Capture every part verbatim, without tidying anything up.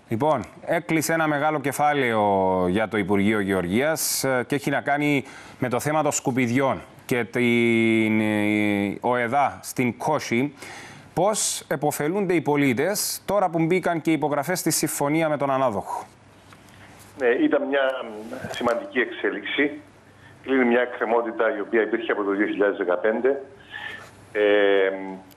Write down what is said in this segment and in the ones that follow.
Λοιπόν, έκλεισε ένα μεγάλο κεφάλαιο για το Υπουργείο Γεωργίας και έχει να κάνει με το θέμα των σκουπιδιών και την ΟΕΔΑ στην Κόχη. Πώς επωφελούνται οι πολίτες τώρα που μπήκαν και οι υπογραφές στη συμφωνία με τον ανάδοχο? Ναι, ήταν μια σημαντική εξέλιξη. Κλείνει μια εκκρεμότητα η οποία υπήρχε από το δύο χιλιάδες δεκαπέντε. Ε,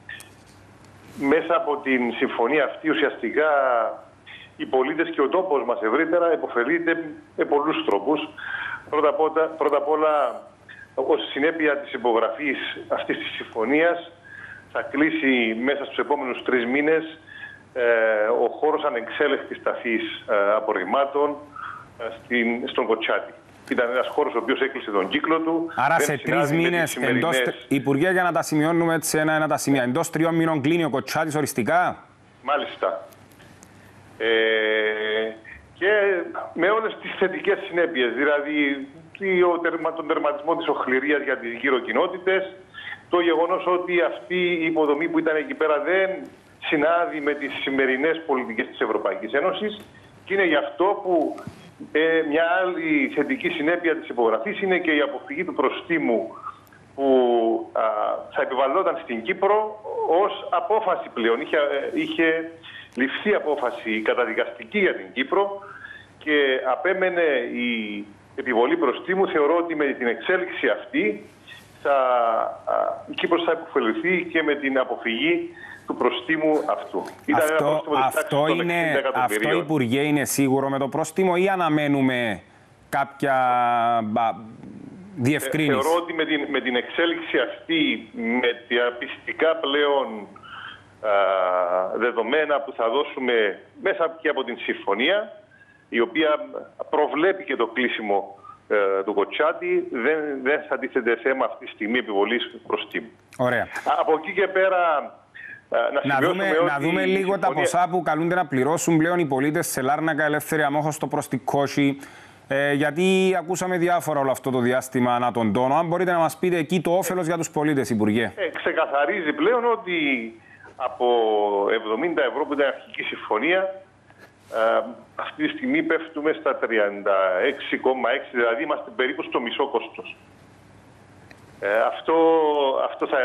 μέσα από την συμφωνία αυτή ουσιαστικά οι πολίτες και ο τόπος μας ευρύτερα επωφελείται με πολλούς τρόπους. Πρώτα, πρώτα απ' όλα, ως συνέπεια της υπογραφής αυτής της συμφωνίας, θα κλείσει μέσα στους επόμενους τρεις μήνες ε, ο χώρος ανεξέλεγκτης ταφής ε, απορριμμάτων ε, στην, στον Κοτσάτη. Ήταν ένας χώρος ο οποίος έκλεισε τον κύκλο του. Άρα σε τρεις μήνες, σημερινές... εντός, Υπουργέ, για να τα σημειώνουμε έτσι ένα-ένα τα σημεία, εντός τριών μήνων κλείνει ο Κοτσάτης οριστικά. Μάλιστα. Ε, και με όλες τις θετικές συνέπειες, δηλαδή τον τερματισμό της οχληρίας για τις γύρω κοινότητες, το γεγονός ότι αυτή η υποδομή που ήταν εκεί πέρα δεν συνάδει με τις σημερινές πολιτικές της Ευρωπαϊκής Ένωσης, και είναι γι' αυτό που ε, μια άλλη θετική συνέπεια της υπογραφής είναι και η αποφυγή του προστίμου που α, θα επιβαλλόταν στην Κύπρο ως απόφαση πλέον. Είχε, είχε ληφθεί απόφαση καταδικαστική για την Κύπρο και απέμενε η επιβολή προστίμου. Θεωρώ ότι με την εξέλιξη αυτή θα, η Κύπρος θα υποφεληθεί και με την αποφυγή του προστίμου αυτού. Ήταν αυτό, ένα πρόστιμο της τάξης των εξήντα εκατομμυρίων. Αυτό, Υπουργέ, είναι σίγουρο με το πρόστιμο ή αναμένουμε κάποια διευκρίνηση? Ε, θεωρώ ότι με την, με την εξέλιξη αυτή, με τα πιστικά πλέον α, δεδομένα που θα δώσουμε μέσα και από την συμφωνία, η οποία προβλέπει και το κλείσιμο ε, του Κοτσάτη, δεν, δεν θα τίθεται θέμα αυτή τη στιγμή επιβολής προστίμου. Ωραία. Από εκεί και πέρα, να, να, δούμε, ότι να δούμε λίγο συμφωνία... τα ποσά που καλούνται να πληρώσουν πλέον οι πολίτες σε Λάρνακα, Ελεύθερη Αμόχωστο προς την Κόχη. Ε, γιατί ακούσαμε διάφορα όλο αυτό το διάστημα ανά τον τόνο. Αν μπορείτε να μας πείτε εκεί το όφελος για τους πολίτες, Υπουργέ. Ε, ξεκαθαρίζει πλέον ότι από εβδομήντα ευρώ που ήταν αρχική συμφωνία, ε, αυτή τη στιγμή πέφτουμε στα τριάντα έξι κόμμα έξι, δηλαδή είμαστε περίπου στο μισό κόστος. Ε, αυτό, αυτό θα,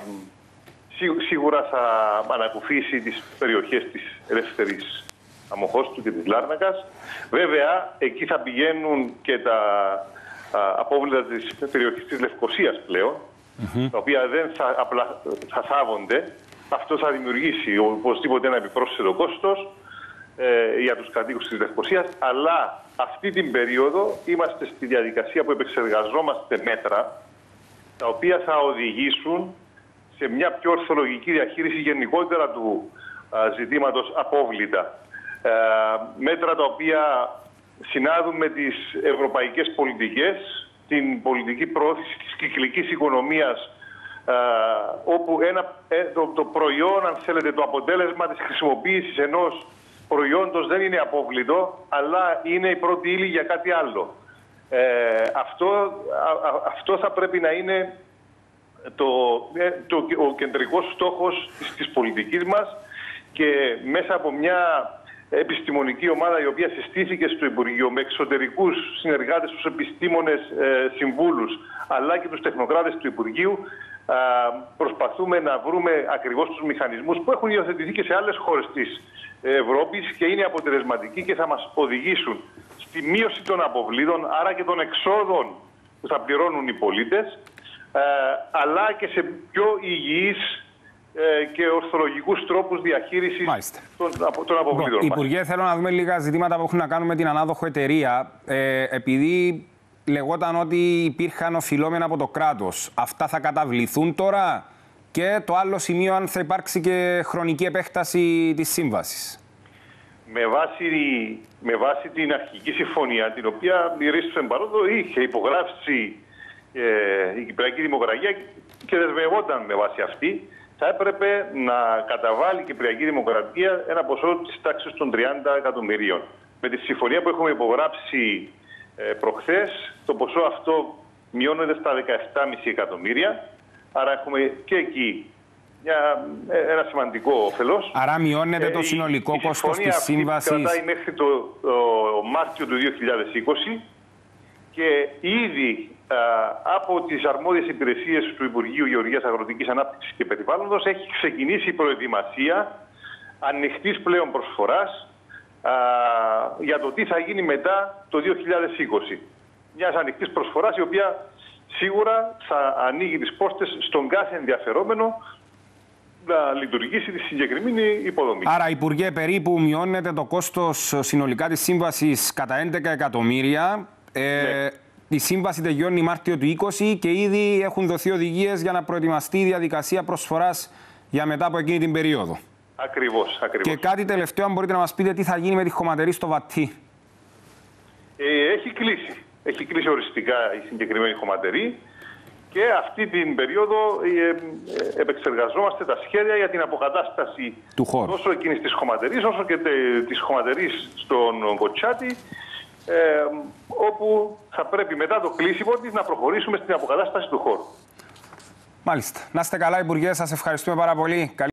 σίγουρα θα ανακουφίσει τις περιοχές της Ελεύθερης Αμοχώστου και της Λάρνακας. Βέβαια, εκεί θα πηγαίνουν και τα α, απόβλητα της περιοχής της Λευκωσίας πλέον, mm-hmm. τα οποία δεν θα, απλά, θα θάβονται. Αυτό θα δημιουργήσει οπωσδήποτε ένα επιπρόσθετο κόστος ε, για τους κατοίκους της Λευκωσίας, αλλά αυτή την περίοδο είμαστε στη διαδικασία που επεξεργαζόμαστε μέτρα τα οποία θα οδηγήσουν σε μια πιο ορθολογική διαχείριση γενικότερα του α, ζητήματος απόβλητα. Ε, μέτρα τα οποία συνάδουν με τις ευρωπαϊκές πολιτικές, την πολιτική προώθηση της κυκλικής οικονομίας, ε, όπου ένα, ε, το, το προϊόν, αν θέλετε, το αποτέλεσμα της χρησιμοποίησης ενός προϊόντος δεν είναι απόβλητο, αλλά είναι η πρώτη ύλη για κάτι άλλο. Ε, αυτό, α, α, αυτό θα πρέπει να είναι το, ε, το, ο κεντρικός στόχος της, της πολιτικής μας, και μέσα από μια επιστημονική ομάδα η οποία συστήθηκε στο Υπουργείο με εξωτερικούς συνεργάτες, τους επιστήμονες ε, συμβούλους, αλλά και τους τεχνοκράτες του Υπουργείου, ε, προσπαθούμε να βρούμε ακριβώς τους μηχανισμούς που έχουν υιοθετηθεί και σε άλλες χώρες της Ευρώπης και είναι αποτελεσματικοί και θα μας οδηγήσουν στη μείωση των αποβλήτων, άρα και των εξόδων που θα πληρώνουν οι πολίτες, ε, αλλά και σε πιο υγιείς και ορθολογικούς τρόπους διαχείρισης Μάλιστα. των, των αποβλήτων μας. Υπουργέ, θέλω να δούμε λίγα ζητήματα που έχουν να κάνουν με την ανάδοχο εταιρεία. Ε, επειδή λεγόταν ότι υπήρχαν οφειλόμενα από το κράτος, αυτά θα καταβληθούν τώρα? Και το άλλο σημείο, αν θα υπάρξει και χρονική επέκταση της σύμβασης. Με βάση, με βάση την αρχική συμφωνία, την οποία η Ρίστος Εμπαρόδο είχε υπογράψει ε, η Κυπριακή Δημοκρατία και δεσμευόταν με βάση αυτή, θα έπρεπε να καταβάλει η Κυπριακή Δημοκρατία ένα ποσό της τάξης των τριάντα εκατομμυρίων. Με τη συμφωνία που έχουμε υπογράψει ε, προχθές, το ποσό αυτό μειώνεται στα δεκαεπτά κόμμα πέντε εκατομμύρια. Άρα έχουμε και εκεί μια, ένα σημαντικό όφελος. Άρα μειώνεται το ε, συνολικό η, κόστος η της σύμβασης. Κρατάει μέχρι το, το Μάρτιο του δύο χιλιάδες είκοσι και ήδη α, από τις αρμόδιες υπηρεσίες του Υπουργείου Γεωργίας, Αγροτικής Ανάπτυξης και Περιβάλλοντος έχει ξεκινήσει η προετοιμασία ανοιχτής πλέον προσφοράς α, για το τι θα γίνει μετά το δύο χιλιάδες είκοσι. Μιας ανοιχτής προσφοράς η οποία σίγουρα θα ανοίγει τις πόρτες στον κάθε ενδιαφερόμενο να λειτουργήσει τη συγκεκριμένη υποδομή. Άρα, Υπουργέ, περίπου μειώνεται το κόστος συνολικά της σύμβασης κατά έντεκα εκατομμύρια. Ε, ναι. Η σύμβαση τελειώνει Μάρτιο του είκοσι και ήδη έχουν δοθεί οδηγίες για να προετοιμαστεί η διαδικασία προσφοράς για μετά από εκείνη την περίοδο. Ακριβώς, ακριβώς. Και κάτι τελευταίο, αν μπορείτε να μας πείτε τι θα γίνει με τη χωματερή στο Βατί. Ε, έχει κλείσει. Έχει κλείσει οριστικά η συγκεκριμένη χωματερή και αυτή την περίοδο ε, ε, επεξεργαζόμαστε τα σχέδια για την αποκατάσταση του χώρου. Τόσο εκείνης της χωματερής όσο και τε, της χωματερής στον Κοτσάτη, ε, όπου θα πρέπει μετά το κλείσιμο της να προχωρήσουμε στην αποκατάσταση του χώρου. Μάλιστα. Να είστε καλά, Υπουργέ. Σας ευχαριστούμε πάρα πολύ.